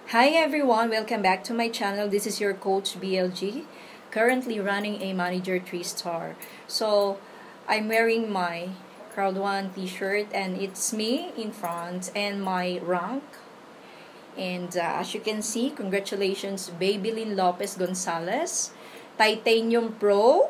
Hi everyone, welcome back to my channel. This is your coach BLG, currently running a manager 3-star. So I'm wearing my Crowd 1 t-shirt and it's me in front and my rank. And as you can see, congratulations Babylin Lopez Gonzalez, Titanium Pro,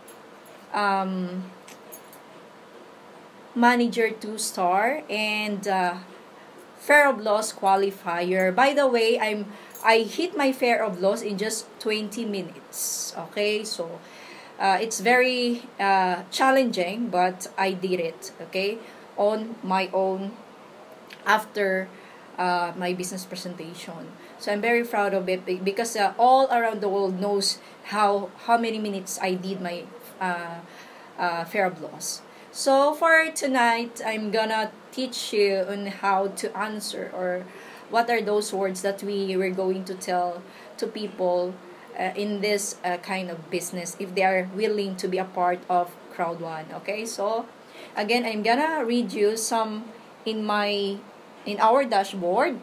manager 2-star, and Fair of Loss qualifier. By the way, I hit my Fair of Loss in just 20 minutes. Okay, so it's very challenging, but I did it. Okay, on my own after my business presentation. So I'm very proud of it because all around the world knows how many minutes I did my Fair of Loss. So for tonight, I'm gonna teach you on how to answer or what are those words that we were going to tell to people in this kind of business if they are willing to be a part of Crowd 1. Okay, so again, I'm gonna read you some in our dashboard.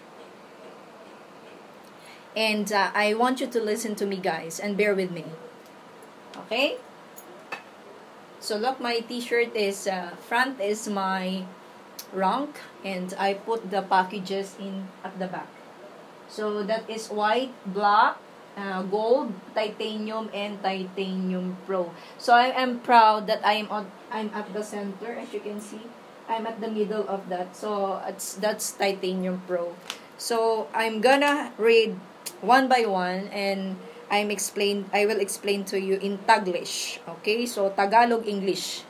And I want you to listen to me, guys, and bear with me. Okay? So look, my t-shirt is, front is my rank, and I put the packages in at the back. So that is white, black, gold, titanium, and titanium pro. So I am proud that I'm at the center, as you can see. I'm at the middle of that. So that's titanium pro. So I'm gonna read one by one, and I will explain to you in Taglish. Okay, so Tagalog, English.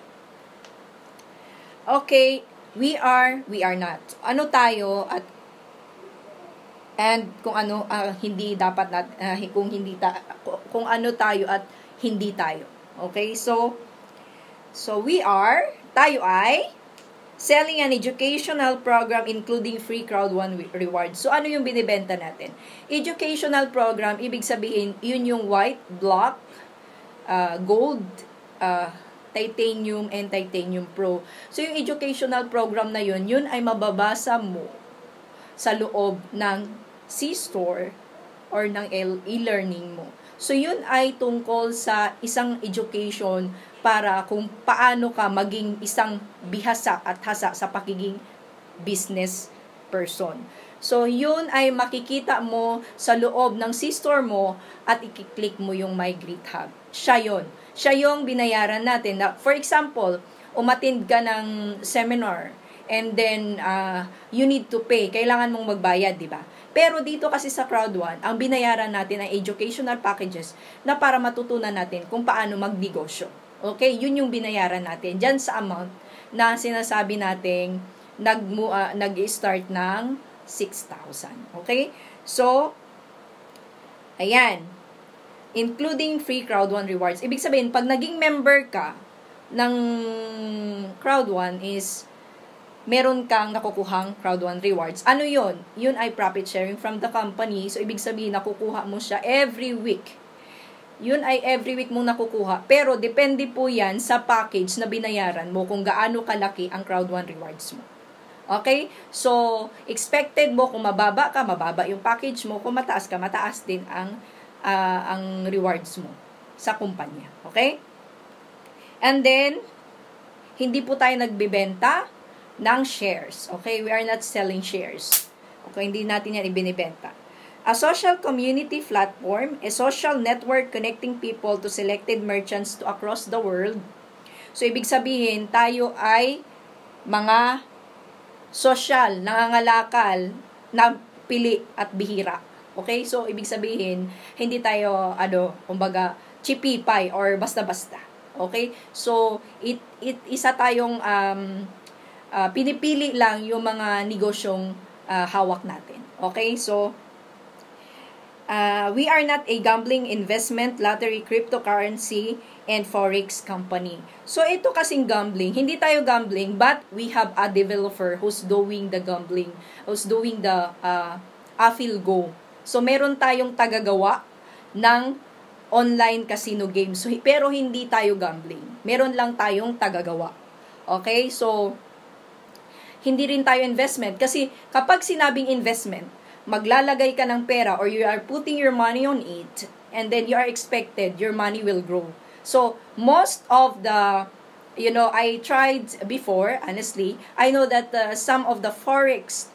Okay, we are not. Ano tayo at and kung ano hindi dapat kung ano tayo at hindi tayo. Okay, so tayo ay selling an educational program including free Crowd 1 rewards. So, ano yung binibenta natin? Educational program, ibig sabihin, yun yung white, black, gold, titanium, and titanium pro. So, yung educational program na yun ay mababasa mo sa loob ng C-store or ng e-learning mo. So, yun ay tungkol sa isang education para kung paano ka maging isang bihasa at hasa sa pagiging business person. So, yun ay makikita mo sa loob ng C-store mo at i-click mo yung My Great Hub. Siya yun. Siya yung binayaran natin. Na, for example, umattend ka ng seminar and then you need to pay. Kailangan mong magbayad, di ba? Pero dito kasi sa Crowd 1, ang binayaran natin ay educational packages na para matutunan natin kung paano magnegosyo. Okay, yun yung binayaran natin dyan sa amount na sinasabi nating nag-start ng 6,000. Okay? So, ayan. Including free Crowd 1 rewards. Ibig sabihin, pag naging member ka ng Crowd 1 is meron kang nakukuhang Crowd 1 rewards. Ano yun? Yun ay profit sharing from the company. So, ibig sabihin, nakukuha mo siya every week. Yun ay every week mong nakukuha. Pero, depende po yan sa package na binayaran mo kung gaano kalaki ang Crowd 1 rewards mo. Okay? So, expected mo kung mababa ka, mababa yung package mo. Kung mataas ka, mataas din ang rewards mo sa kumpanya. Okay? And then, hindi po tayo nagbibenta ng shares. Okay? We are not selling shares. Okay? Hindi natin yan ibinibenta. A social community platform, a social network connecting people to selected merchants to across the world. So, ibig sabihin, tayo ay mga social, nangangalakal, na pili at bihira. Okay? So, ibig sabihin, hindi tayo, kumbaga, chipipay or basta-basta. Okay? So, isa tayong pinipili lang yung mga negosyong hawak natin. Okay? So, we are not a gambling, investment, lottery, cryptocurrency, and forex company. So, ito kasing gambling. Hindi tayo gambling, but we have a developer who's doing the gambling, who's doing the affil go. So, meron tayong tagagawa ng online casino games. So, pero hindi tayo gambling. Meron lang tayong tagagawa. Okay? So, hindi rin tayo investment. Kasi kapag sinabing investment, maglalagay ka ng pera or you are putting your money on it, and then you are expected your money will grow. So, most of the, I tried before, honestly, I know that some of the Forex,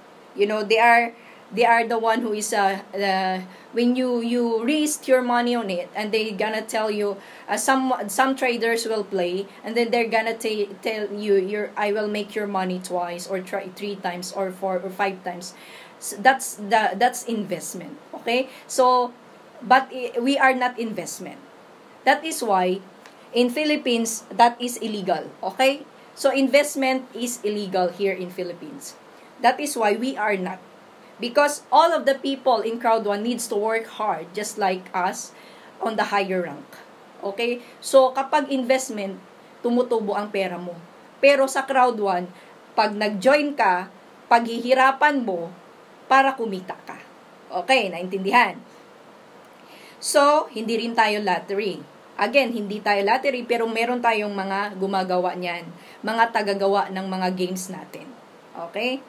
they are the one who is, when you risk your money on it, and they gonna tell you, some traders will play, and then they're gonna tell you, I will make your money twice, or try 3 times, or 4 or 5 times. So that's investment, okay? So, but we are not investment. That is why, in Philippines, that is illegal, okay? So, investment is illegal here in Philippines. That is why we are not. Because all of the people in Crowd 1 needs to work hard, just like us, on the higher rank. Okay? So, kapag investment, tumutubo ang pera mo. Pero sa Crowd 1, pag nag-join ka, paghihirapan mo, para kumita ka. Okay, naintindihan? So, hindi rin tayo lottery. Again, hindi tayo lottery, pero meron tayong mga gumagawa niyan. Mga tagagawa ng mga games natin. Okay?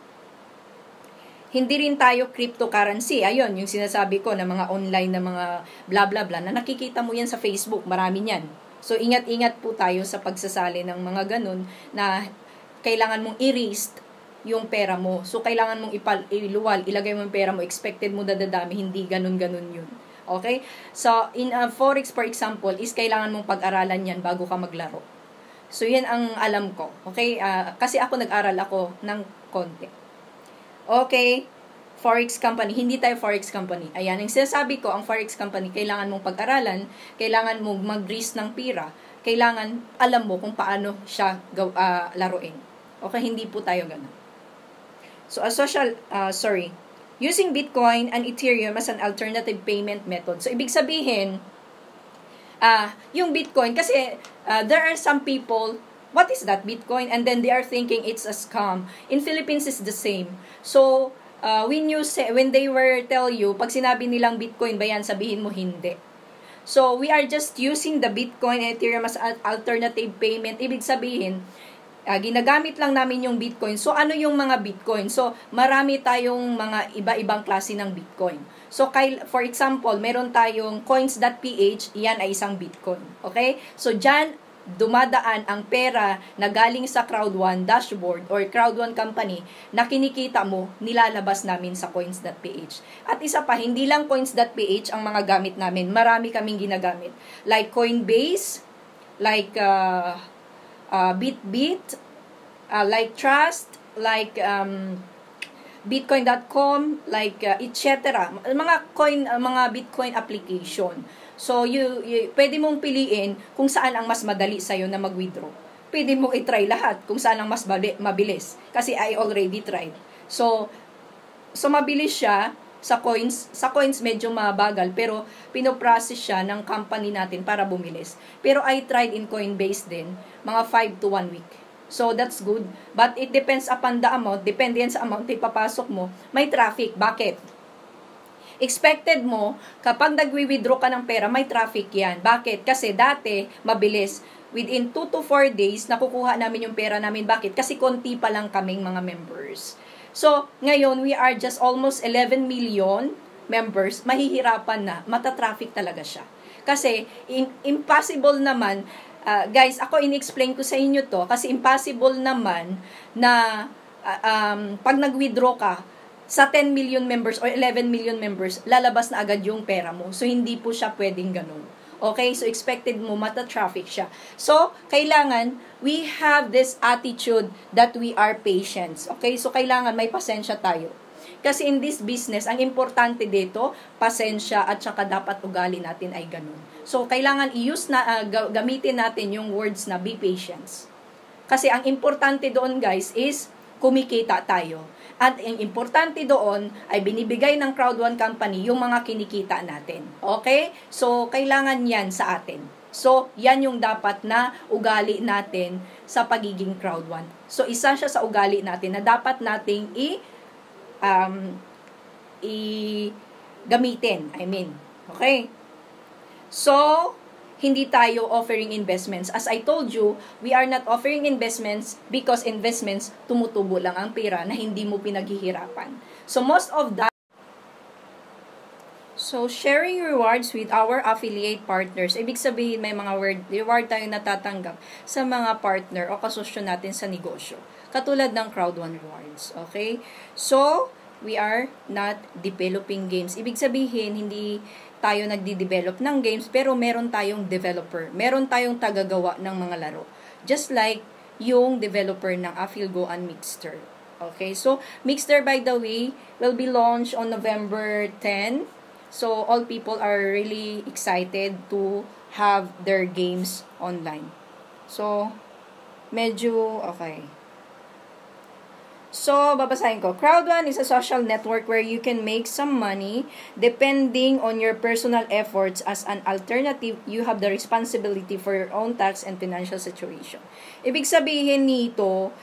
Hindi rin tayo cryptocurrency. Ayun, yung sinasabi ko na mga online na mga bla bla bla, na nakikita mo yan sa Facebook, marami niyan. So, ingat-ingat po tayo sa pagsasali ng mga ganun na kailangan mong i-risk yung pera mo. So, kailangan mong iluwal, ilagay mo yung pera mo, expected mo dadadami, hindi ganun-ganun yun. Okay? So, in Forex, for example, is kailangan mong pag-aralan yan bago ka maglaro. So, yan ang alam ko. Okay? Kasi ako nag-aral ako ng konti. Okay? Forex company. Hindi tayo Forex company. Ayan. Ang sinasabi ko, ang Forex company, kailangan mong pag-aralan, kailangan mong mag-risk ng pira, kailangan alam mo kung paano siya laruin. Okay? Hindi po tayo ganun. So, using Bitcoin and Ethereum as an alternative payment method. So, ibig sabihin, yung Bitcoin, kasi there are some people, what is that, Bitcoin? And then they are thinking it's a scam. In Philippines, it's the same. So, when they were tell you, pag sinabi nilang Bitcoin ba yan, sabihin mo hindi. So, we are just using the Bitcoin and Ethereum as an alternative payment. Ibig sabihin, ginagamit lang namin yung Bitcoin. So, ano yung mga Bitcoin? So, marami tayong mga iba-ibang klase ng Bitcoin. So, for example, meron tayong coins.ph, yan ay isang Bitcoin. Okay? So, dyan, dumadaan ang pera na galing sa Crowd1 dashboard or Crowd1 company na kinikita mo, nilalabas namin sa coins.ph. At isa pa, hindi lang coins.ph ang mga gamit namin. Marami kaming ginagamit. Like Coinbase, like Bitbit, like Trust, like Bitcoin.com, like etc. Mga Bitcoin application. So pwede mong piliin kung saan ang mas madali sa iyo na mag-withdraw. Pwede mong i-try lahat kung saan ang mas mabilis kasi I already tried. So mabilis siya sa coins medyo mabagal pero pinoprocess siya ng company natin para bumilis. Pero I tried in Coinbase din, mga 5 to 1 week. So that's good. But it depends upon the amount. Depende yan sa amount na ipapasok mo. May traffic. Bakit? Expected mo, kapag nagwi-withdraw ka ng pera, may traffic yan. Bakit? Kasi dati, mabilis. Within 2 to 4 days, nakukuha namin yung pera namin. Bakit? Kasi konti pa lang kaming mga members. So, ngayon, we are just almost 11 million members, mahihirapan na, mata-traffic talaga siya. Kasi, impossible naman, guys, ako in-explain ko sa inyo to, kasi impossible naman na pag nag-withdraw ka, sa 10 million members or 11 million members, lalabas na agad yung pera mo. So, hindi po siya pwedeng ganun. Okay? So, expected mo, mata-traffic siya. So, kailangan, we have this attitude that we are patients. Okay? So, kailangan may pasensya tayo. Kasi in this business, ang importante dito, pasensya at saka dapat ugali natin ay ganun. So, kailangan gamitin natin yung words na be patience. Kasi ang importante doon, guys, is kumikita tayo. At ang importante doon ay binibigay ng Crowd1 company yung mga kinikita natin. Okay? So, kailangan yan sa atin. So, yan yung dapat na ugali natin sa pagiging Crowd1. So, isa siya sa ugali natin na dapat nating gamitin. Okay? So, hindi tayo offering investments. As I told you, we are not offering investments because investments, tumutubo lang ang pera na hindi mo pinaghihirapan. So, most of that, So, sharing rewards with our affiliate partners. Ibig sabihin, may mga reward tayong natatanggap sa mga partner o kasosyo natin sa negosyo. Katulad ng Crowd 1 Rewards. Okay? So, we are not developing games. Ibig sabihin, hindi tayo nagdi-develop ng games, pero meron tayong developer. Meron tayong tagagawa ng mga laro. Just like yung developer ng Affilgo and Mixter. Okay? So, Mixter, by the way, will be launched on November 10. So, all people are really excited to have their games online. So, medyo, okay. So, babasahin ko. Crowd1 is a social network where you can make some money depending on your personal efforts. As an alternative, you have the responsibility for your own tax and financial situation. Ibig sabihin nito,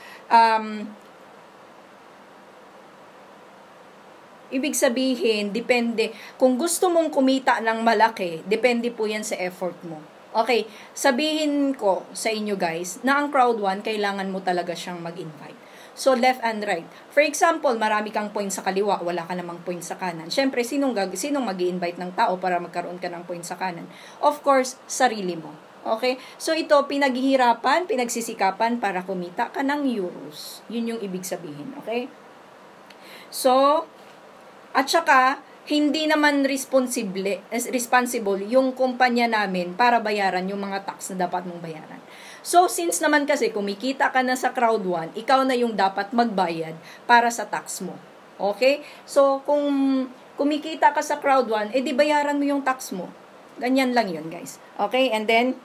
ibig sabihin, depende. Kung gusto mong kumita ng malaki, depende po yan sa effort mo. Okay, sabihin ko sa inyo guys, na ang Crowd1, kailangan mo talaga siyang mag-invite. So, left and right. For example, marami kang point sa kaliwa, wala ka namang point sa kanan. Siyempre, sinong mag-i-invite ng tao para magkaroon ka ng point sa kanan? Of course, sarili mo. Okay? So, ito, pinaghihirapan, pinagsisikapan para kumita ka ng euros. Yun yung ibig sabihin. Okay? So, at saka, hindi naman responsible yung kumpanya namin para bayaran yung mga tax na dapat mong bayaran. So, since naman kasi kumikita ka na sa Crowd1, ikaw na yung dapat magbayad para sa tax mo. Okay? So, kung kumikita ka sa Crowd1, edi bayaran mo yung tax mo. Ganyan lang yun, guys. Okay? And then,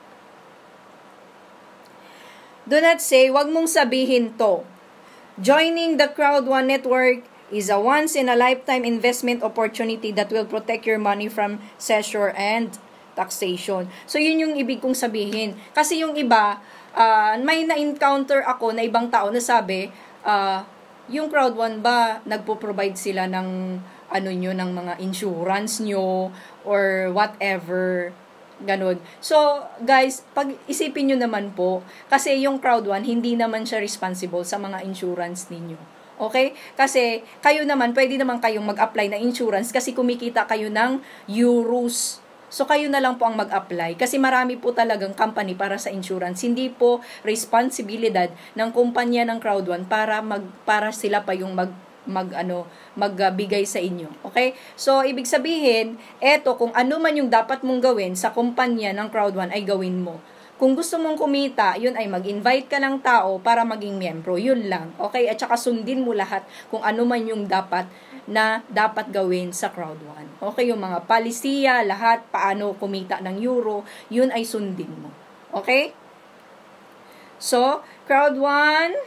do not say, wag mong sabihin to. Joining the Crowd1 network is a once-in-a-lifetime investment opportunity that will protect your money from seizure and taxation. So, yun yung ibig kong sabihin. Kasi yung iba, may na-encounter ako na ibang tao na sabi, yung Crowd1 ba, nagpo-provide sila ng, ng mga insurance nyo, or whatever, ganun. So, guys, pag-isipin nyo naman po, kasi yung Crowd1, hindi naman siya responsible sa mga insurance ninyo. Okay? Kasi, kayo naman, pwede naman kayong mag-apply na insurance kasi kumikita kayo ng euros. So, kayo na lang po ang mag-apply. Kasi marami po talagang company para sa insurance. Hindi po responsibilidad ng kumpanya ng Crowd1 para sila pa yung magbigay sa inyo. Okay? So, ibig sabihin, kung ano man yung dapat mong gawin sa kumpanya ng Crowd1 ay gawin mo. Kung gusto mong kumita, yun ay mag-invite ka ng tao para maging miyembro. Yun lang. Okay? At saka sundin mo lahat kung ano man yung dapat gawin sa Crowd1. Okay? Yung mga palisiya, lahat, paano kumita ng euro, yun ay sundin mo. Okay? So, Crowd1,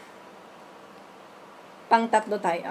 pang-tatlo tayo.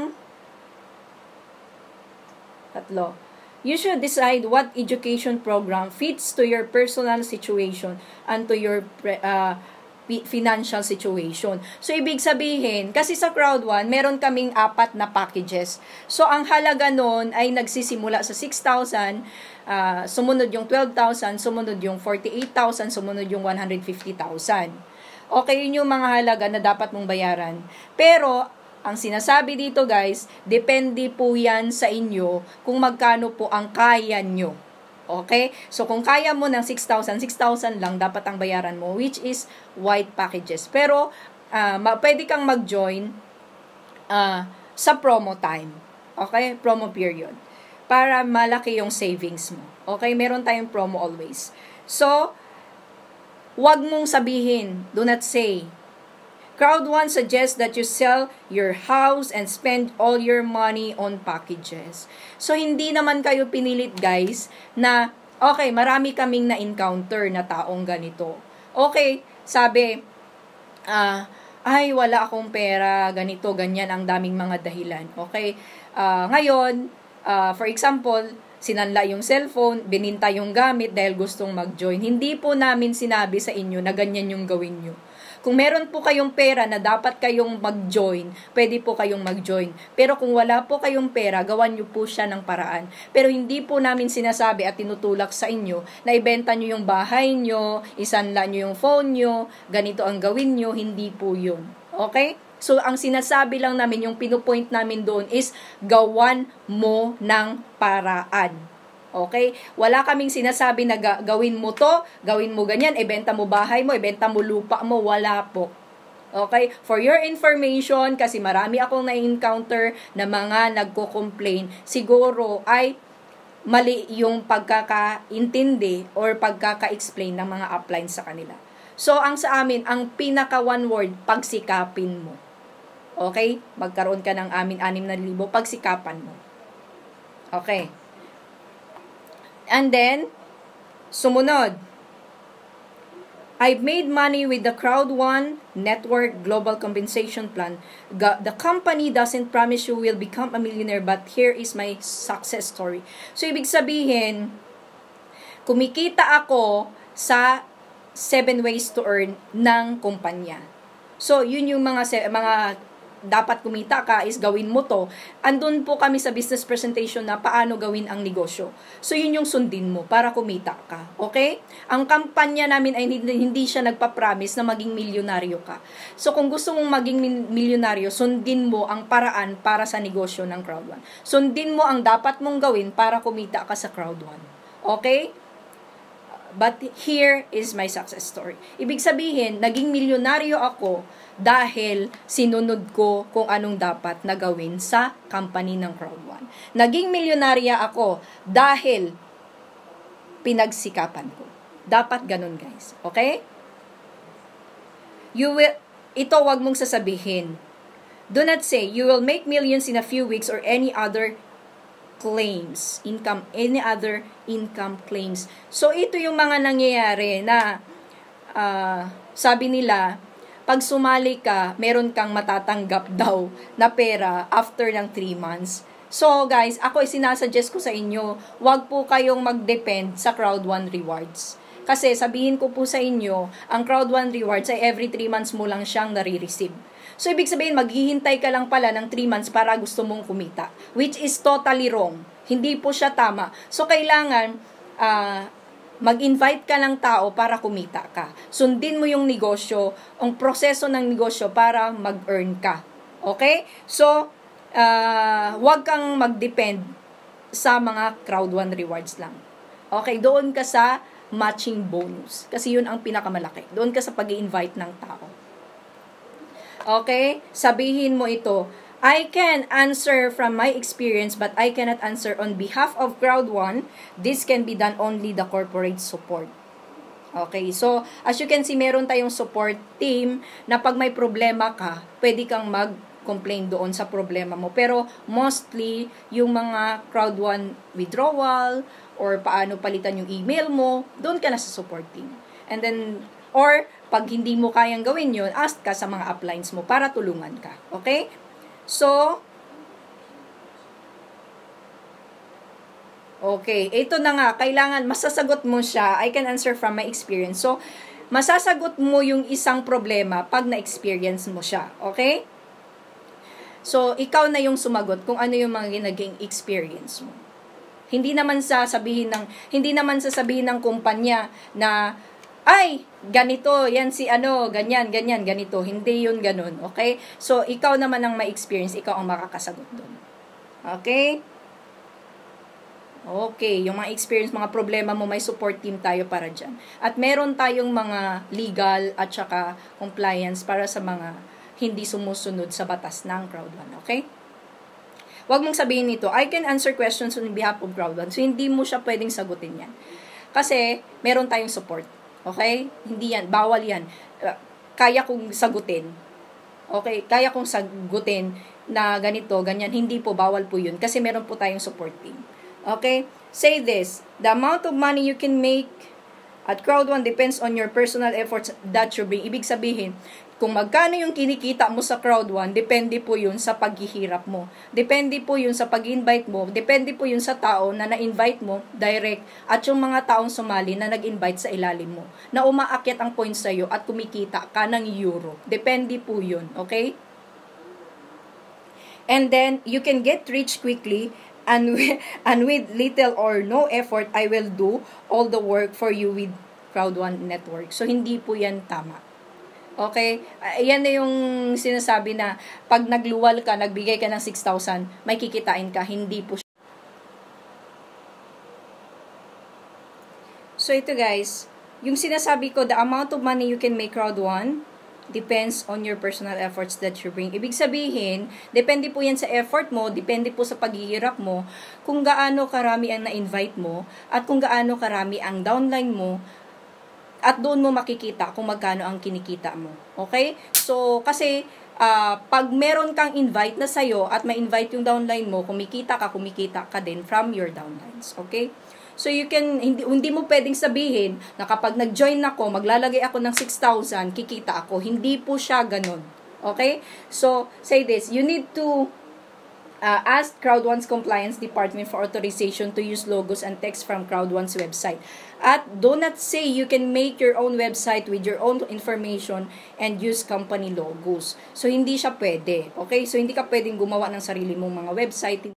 Tatlo. You should decide what education program fits to your personal situation and to your financial situation. So, ibig sabihin, kasi sa Crowd1, meron kaming 4 na packages. So, ang halaga nun ay nagsisimula sa 6,000, sumunod yung 12,000, sumunod yung 48,000, sumunod yung 150,000. Okay, yun yung mga halaga na dapat mong bayaran. Pero, ang sinasabi dito guys, depende po yan sa inyo kung magkano po ang kaya nyo. Okay? So, kung kaya mo ng 6,000, 6,000 lang dapat ang bayaran mo, which is white packages. Pero, pwede kang mag-join sa promo time. Okay? Promo period. Para malaki yung savings mo. Okay? Meron tayong promo always. So, wag mong sabihin, do not say, Crowd1 suggests that you sell your house and spend all your money on packages. So, hindi naman kayo pinilit, guys, na, okay, marami kaming na-encounter na taong ganito. Okay, sabi, ay, wala akong pera, ganito, ganyan, ang daming mga dahilan. Okay, ngayon, for example, sinanla yung cellphone, bininta yung gamit dahil gustong mag-join. Hindi po namin sinabi sa inyo na ganyan yung gawin nyo. Kung meron po kayong pera na dapat kayong mag-join, pwede po kayong mag-join. Pero kung wala po kayong pera, gawan nyo po siya ng paraan. Pero hindi po namin sinasabi at tinutulak sa inyo na ibenta nyo yung bahay nyo, isanla nyo yung phone nyo, ganito ang gawin nyo, hindi po yun. Okay? So, ang sinasabi lang namin, yung pinupoint namin doon is, gawan mo ng paraan. Okay? Wala kaming sinasabi na gawin mo to, gawin mo ganyan, ibenta mo bahay mo, ibenta mo lupa mo, wala po. Okay? For your information, kasi marami akong na-encounter na mga nagko-complain, siguro ay mali yung pagkakaintindi or pagkaka-explain ng mga upline sa kanila. So, ang sa amin, ang pinaka one word, pagsikapin mo. Okay? Magkaroon ka ng 6,000, pagsikapan mo. Okay. And then, sumunod. I've made money with the Crowd1 Network Global Compensation Plan. The company doesn't promise you will become a millionaire, but here is my success story. So, ibig sabihin, kumikita ako sa 7 ways to earn ng kumpanya. So, yun yung mga dapat kumita ka is gawin mo to. Andun po kami sa business presentation na paano gawin ang negosyo. So, yun yung sundin mo para kumita ka. Okay? Ang kampanya namin ay hindi siya nagpa-promise na maging milyonaryo ka. So, kung gusto mong maging milyonaryo, sundin mo ang paraan para sa negosyo ng Crowd1. Sundin mo ang dapat mong gawin para kumita ka sa Crowd1. Okay? But here is my success story. Ibig sabihin, naging milyonaryo ako dahil sinunod ko kung anong dapat na gawin sa company ng Crowd1. Naging milyonarya ako dahil pinagsikapan ko. Dapat ganun, guys. Okay? Ito wag mong sasabihin. Do not say, you will make millions in a few weeks or any other other income claims. So, ito yung mga nangyayari na sabi nila, pag sumali ka, meron kang matatanggap daw na pera after ng 3 months. So, guys, ako sinasuggest ko sa inyo, wag po kayong mag-depend sa Crowd1 Rewards. Kasi, sabihin ko po sa inyo, ang Crowd1 Rewards ay every 3 months mo lang siyang nare-receive. So, ibig sabihin, maghihintay ka lang pala ng 3 months para gusto mong kumita. Which is totally wrong. Hindi po siya tama. So, kailangan mag-invite ka ng tao para kumita ka. Sundin mo yung negosyo, ang proseso ng negosyo para mag-earn ka. Okay? So, wag kang mag-depend sa mga Crowd1 Rewards lang. Okay? Doon ka sa matching bonus. Kasi yun ang pinakamalaki. Doon ka sa pag-i-invite ng tao. Okay? Sabihin mo ito, I can answer from my experience but I cannot answer on behalf of Crowd1. This can be done only the corporate support. Okay? So, as you can see, meron tayong support team na pag may problema ka, pwede kang mag-complain doon sa problema mo. Pero, mostly, yung mga Crowd1 withdrawal or paano palitan yung email mo, doon ka na sa support team. And then, or, pag hindi mo kayang gawin yun, ask ka sa mga uplines mo para tulungan ka. Okay? So, okay. Ito na nga. Kailangan, masasagot mo siya. I can answer from my experience. So, masasagot mo yung isang problema pag na-experience mo siya. Okay? So, ikaw na yung sumagot kung ano yung mga naging experience mo. Hindi naman sasabihin ng kumpanya na ay, ganito, yan si ganyan, ganito. Hindi yun ganun, okay? So, ikaw naman ang ma-experience, ikaw ang makakasagot doon. Okay? Okay, yung mga experience, mga problema mo, may support team tayo para dyan. At meron tayong mga legal at saka compliance para sa mga hindi sumusunod sa batas ng Crowd1, okay? Huwag mong sabihin nito, I can answer questions on behalf of Crowd1. So, hindi mo siya pwedeng sagutin yan. Kasi, meron tayong support. Okay? Hindi yan. Bawal yan. Kaya kong sagutin. Okay? Kaya kong sagutin na ganito, ganyan. Hindi po. Bawal po yun. Kasi meron po tayong support team. Okay? Say this. The amount of money you can make at Crowd1 depends on your personal efforts that you bring. Ibig sabihin, kung magkano yung kinikita mo sa Crowd1, depende po yun sa paghihirap mo. Depende po yun sa pag-invite mo. Depende po yun sa tao na na-invite mo, direct, at yung mga taong sumali na nag-invite sa ilalim mo, na umaakyat ang points sa'yo at kumikita ka ng euro. Depende po yun, okay? And then, you can get rich quickly, and with little or no effort, I will do all the work for you with Crowd1 Network. So, hindi po yan tama. Okay? Yan na yung sinasabi na pag nagluwal ka, nagbigay ka ng 6,000, may kikitain ka. Hindi po. So ito guys, yung sinasabi ko, the amount of money you can make round 1 depends on your personal efforts that you bring. Ibig sabihin, depende po yan sa effort mo, depende po sa paghihirap mo, kung gaano karami ang na-invite mo, at kung gaano karami ang downline mo, at doon mo makikita kung magkano ang kinikita mo. Okay? So, kasi, pag meron kang invite na sa'yo, at ma-invite yung downline mo, kumikita ka din from your downlines. Okay? So, you can, hindi mo pwedeng sabihin na kapag nag-join ako, maglalagay ako ng 6,000, kikita ako. Hindi po siya ganun. Okay? So, say this, you need to ask Crowd1's compliance department for authorization to use logos and text from Crowd1's website. At do not say you can make your own website with your own information and use company logos. So, hindi siya pwede. Okay? So, hindi ka pwedeng gumawa ng sarili mong mga website.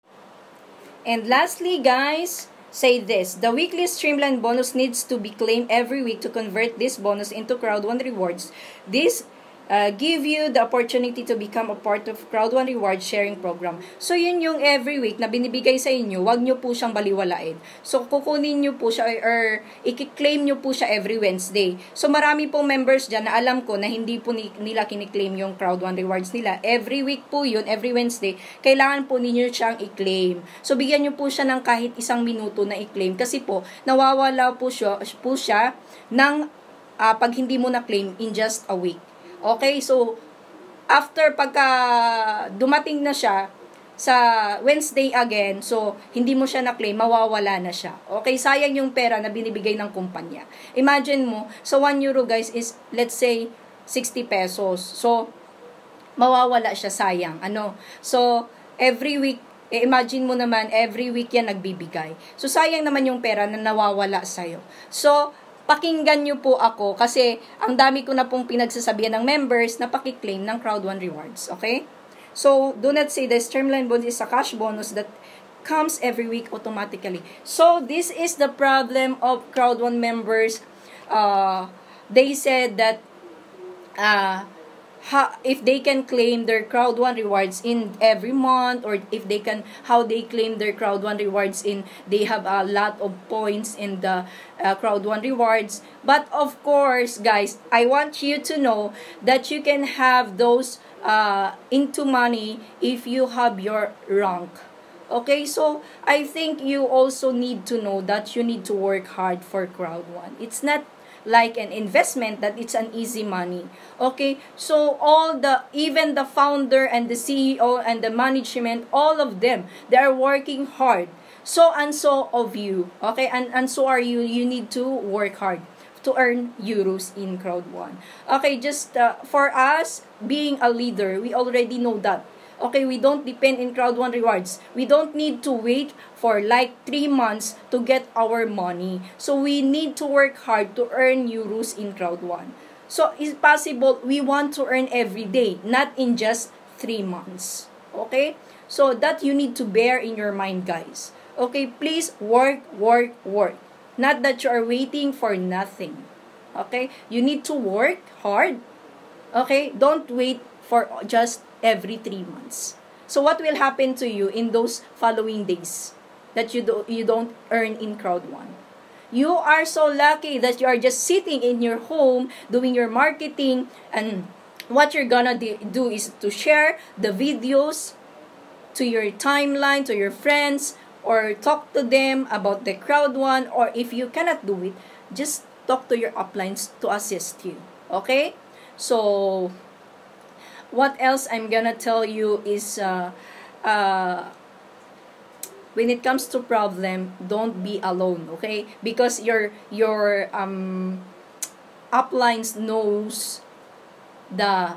And lastly, guys, say this, the weekly streamline bonus needs to be claimed every week to convert this bonus into Crowd1 rewards. This give you the opportunity to become a part of Crowd1 reward sharing program. So, yun yung every week na binibigay sa inyo, wag nyo po siyang baliwalain. So, kukunin nyo po siya or i-claim nyo po siya every Wednesday. So, marami pong members dyan na alam ko na hindi po nila kiniklaim yung Crowd1 rewards nila. Every week po yun, every Wednesday, kailangan po ninyo siyang i-claim. So, bigyan nyo po siya ng kahit 1 minuto na i-claim kasi po, nawawala po siya ng pag hindi mo na-claim in just a week. Okay, so, after pagka dumating na siya sa Wednesday again, so, hindi mo siya na-claim, mawawala na siya. Okay, sayang yung pera na binibigay ng kumpanya. Imagine mo, so 1 euro guys is, let's say, 60 pesos. So, mawawala siya, sayang. So, every week, imagine mo naman, every week yan nagbibigay. So, sayang naman yung pera na nawawala sa'yo. So, pakinggan nyo po ako kasi ang dami ko na pong pinagsasabihan ng members na pakiklaim ng Crowd1 rewards. Okay? So, do not say the streamline bonus is a cash bonus that comes every week automatically. So, this is the problem of Crowd1 members. They said that if they can claim their Crowd1 rewards in every month, or if they can, how they claim their Crowd1 rewards in, they have a lot of points in the Crowd1 rewards. But of course, guys, I want you to know that you can have those into money if you have your rank. Okay, so I think you also need to know that you need to work hard for Crowd1. It's not like an investment that it's an easy money. Okay, so even the founder and the CEO and the management, all of them, they are working hard. So and so of you. Okay, and so are you. You need to work hard to earn euros in Crowd1. Okay, just for us being a leader, we already know that. Okay, we don't depend in Crowd1 rewards. We don't need to wait for like 3 months to get our money. So we need to work hard to earn euros in Crowd1. So it's possible we want to earn every day, not in just 3 months. Okay? So that you need to bear in your mind, guys. Okay, please work, work, work. Not that you are waiting for nothing. Okay? You need to work hard. Okay? Don't wait for just every 3 months. So what will happen to you in those following days that you don't earn in Crowd1? You are so lucky that you are just sitting in your home doing your marketing, and what you're gonna do is to share the videos to your timeline, to your friends, or talk to them about the Crowd1, or if you cannot do it, just talk to your uplines to assist you. Okay? So, what else I'm gonna tell you is when it comes to problem, don't be alone, okay? Because your uplines knows the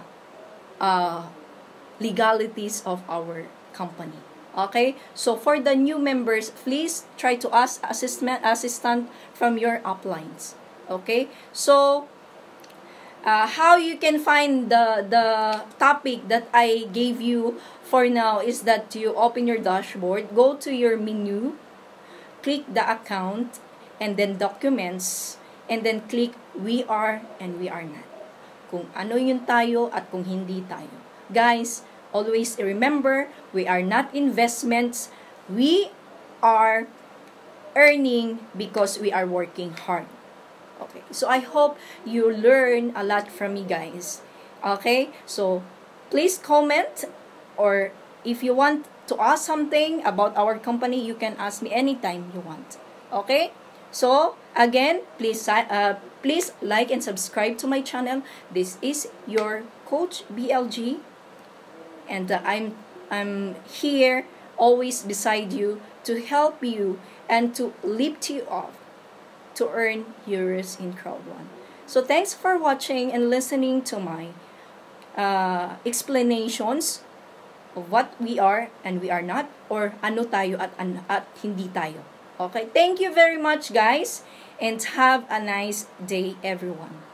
legalities of our company. Okay? So for the new members, please try to ask assistant from your uplines. Okay? So how you can find the topic that I gave you for now is that you open your dashboard, go to your menu, click the account, and then documents, and then click we are and we are not. kung ano yun tayo at kung hindi tayo. Guys, always remember, we are not investments. We are earning because we are working hard. Okay, so I hope you learn a lot from me, guys. Okay, so please comment, or if you want to ask something about our company, you can ask me anytime you want. Okay, so again, please like and subscribe to my channel. This is your Coach BLG, and I'm here always beside you to help you and to lift you up to earn euros in crowd 1. So thanks for watching and listening to my explanations of what we are and we are not, or ano tayo at hindi tayo. Okay, thank you very much, guys, and have a nice day, everyone.